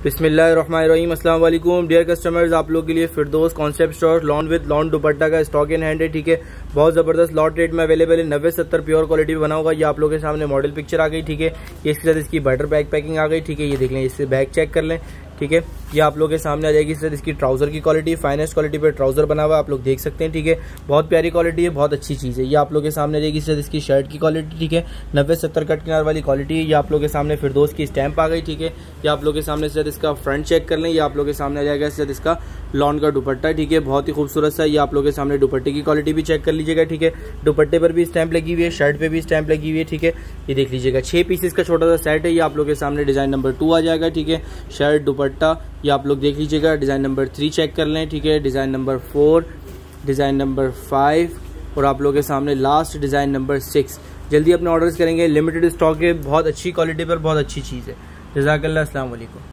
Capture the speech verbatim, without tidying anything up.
बिस्मिल्लाहिर्रहमानिर्रहीम। अस्सलाम वालेकुम डियर कस्टमर्स, आप लोग के लिए Firdous concept store lawn with lawn dupatta का स्टॉक इन हैंड है। ठीक है, बहुत ज़बरदस्त लॉट रेट में अवेलेबल है। नब्बे सत्तर प्योर क्वालिटी बना होगा। ये आप लोगों के सामने मॉडल पिक्चर आ गई। ठीक है, ये इसके साथ इसकी बटर बैग पैकिंग आ गई। ठीक है, ये देख लें, इससे बैग चेक कर लें। ठीक है, ये आप लोग के सामने आ जाएगी। इसके साथ इसकी ट्राउजर की क्वालिटी फाइनेस्ट क्वालिटी पे ट्राउजर बना हुआ है, आप लोग देख सकते हैं। ठीक है, बहुत प्यारी क्वालिटी है, बहुत अच्छी चीज़ है। ये आप लोग के सामने आ जाएगी। इसके साथ इसकी शर्ट की क्वालिटी, ठीक है, नब्बे सत्तर कट किनार वाली क्वालिटी है। ये आप लोग के सामने फिरदौस की स्टैंप आ गई। ठीक है, ये आप लोग के सामने से इसका फ्रंट चेक कर लें। ये आप लोग के सामने आ जाएगा। इसके साथ इसका लॉन का दुपट्टा, ठीक है, बहुत ही खूबसूरत सा। ये आप लोग के सामने दुपट्टे की क्वालिटी भी चेक कर लीजिएगा। ठीक है, दुपट्टे पर भी स्टैंप लगी हुई है, शर्ट पे भी स्टैंप लगी हुई है। ठीक है, ये देख लीजिएगा। छह पीसेस का छोटा सा सेट है। ये आप लोग के सामने डिजाइन नंबर टू आ जाएगा। ठीक है, शर्ट दुपट्टा ये आप लोग देख लीजिएगा। डिजाइन नंबर थ्री चेक कर लें। ठीक है, design number four, design number five और आप लोग के सामने लास्ट डिजाइन नंबर सिक्स। जल्दी अपने ऑर्डर्स करेंगे, लिमिटेड स्टॉक है, बहुत अच्छी क्वालिटी पर बहुत अच्छी चीज़ है। जज़ाकल्लाह, अस्सलाम वालेकुम।